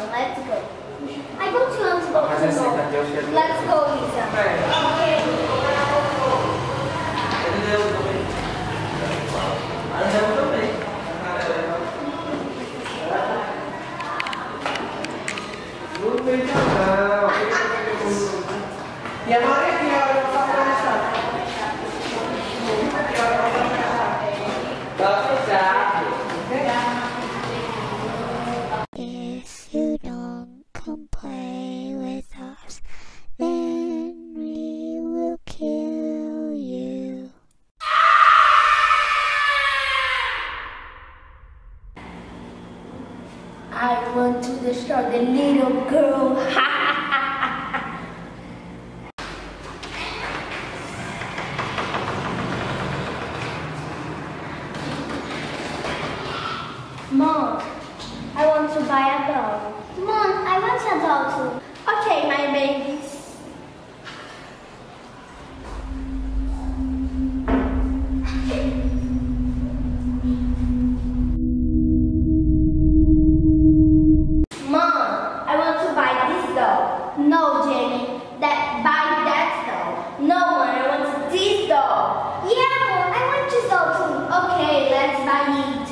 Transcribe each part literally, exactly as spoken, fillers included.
let's go. I don't want to go to the mall. Let's go, Lisa. Okay. Ya mari dia If you don't come play with us, then we will kill you. I want to destroy the little girl. Mom, I want to buy a doll. Mom, I want a doll too. Okay, my babies. Mom, I want to buy this doll. No, Jenny, that buy that doll. No, Mom, I want this doll. Yeah, Mom, I want this doll too. Okay, let's buy it.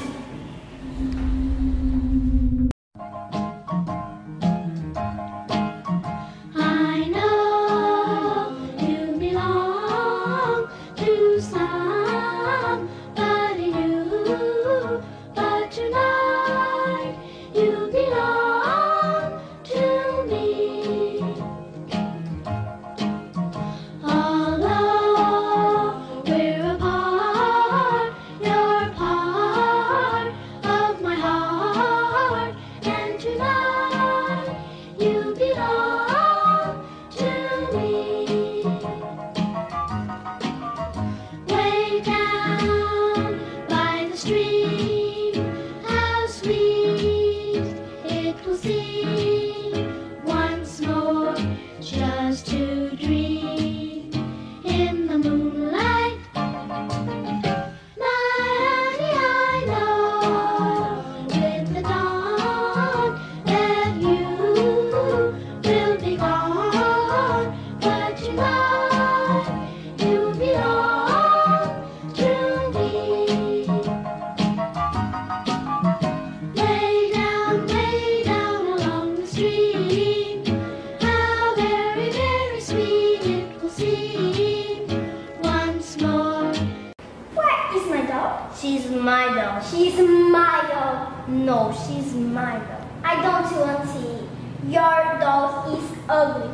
She's my doll. She's my doll. No, she's my doll. I don't want to see. Your doll is ugly.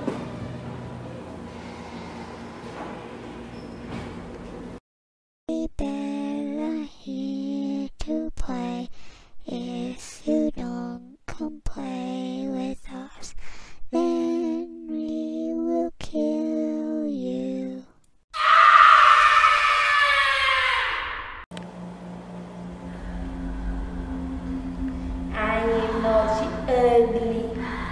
We better here to play. If you don't come play with us, then we will kill you. I know she's ugly.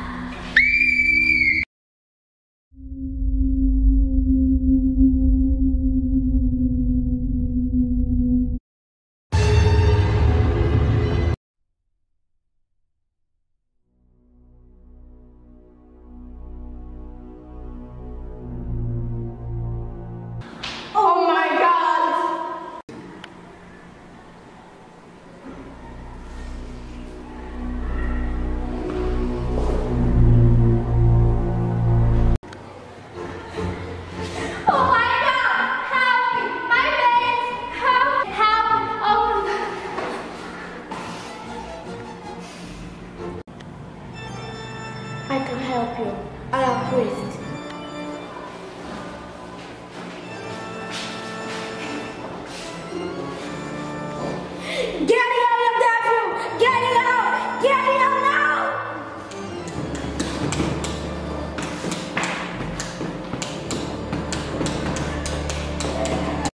Oh my God! Oh my God! Help me! My legs! Help! Help! Oh! I can help you. I am priest. Get